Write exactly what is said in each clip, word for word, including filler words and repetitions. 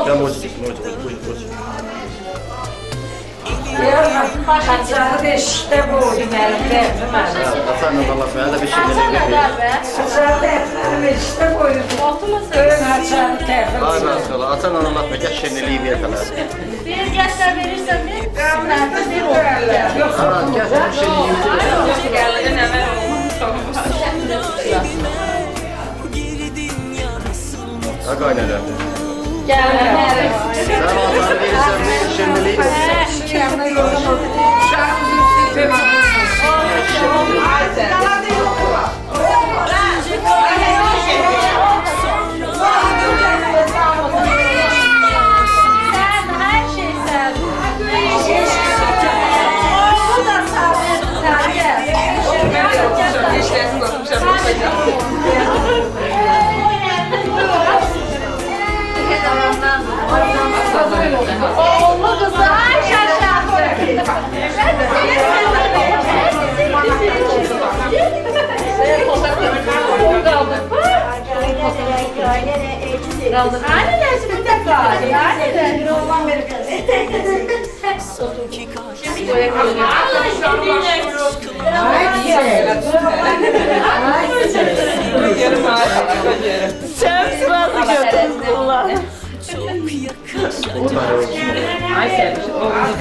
Ben mucidik, mucidik, mucidik, mucidik. Kaçağı da işte bu deməli, verdim mən. Hasanla Allah mənə də bir şey verir. Kaçağı da etməlim işte koydum. Görün kaçağı tərfim. Ay maşallah, Hasanla Allah mənə şenliyi ver falan. Bir gəsə verirsən bir qamlarda bir olur. Yox, gəl bu şenliyi ver. Gəlin əvvəl Ha qaynalar. Gəlin. Sen Hasan'ı verirsen bir şenliyi ver. Oğlu kızı ay şaşağı. Anne dersi bir tek var. Anne de. Şimdi böyle kalıyor. Sen sırası götürdün Allah. Ay sevmiş, oğlunu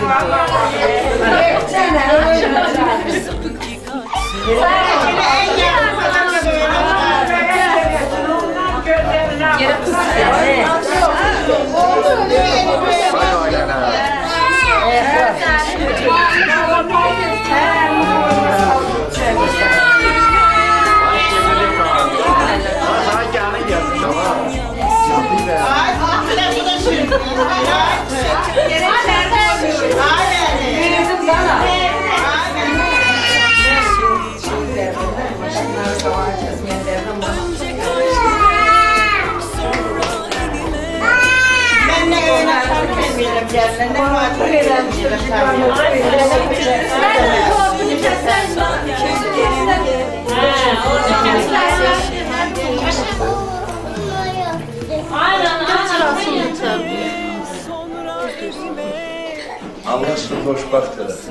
Allah sizi hoşbaxt eləsin.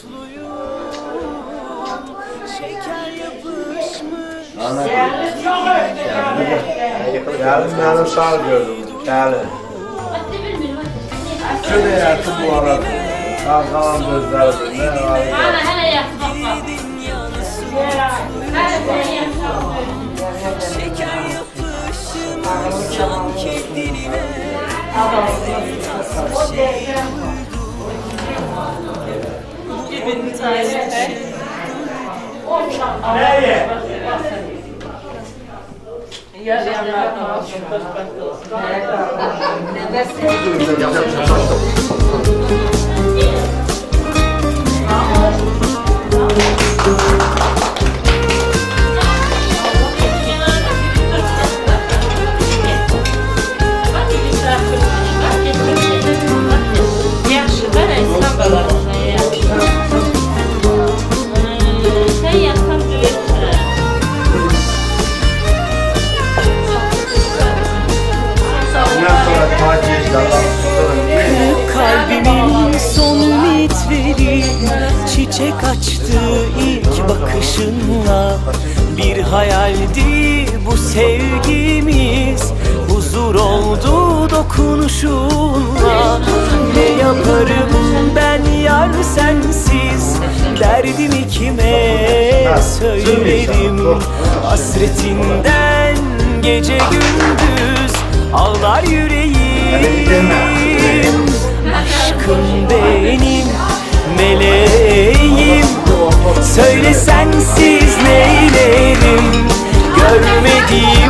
Ana, Gelin benim sağ gördüm. Gelin. Şöyle yattım bu arada. Sağ kalan gözlerim. Ne var? Ana hele yat bak bak. Nereye? Kalbimin son ümitleri çiçek açtı ilk bakışınla. Bir hayaldi bu sevgimiz, huzur oldu dokunuşunla. Ne yaparım ben yar sensiz, derdimi kime söylerim? Hasretinden gece gündüz ağlar yüreğim. Aşkım benim, meleğim, söyle sensiz neylerim? Görmediğim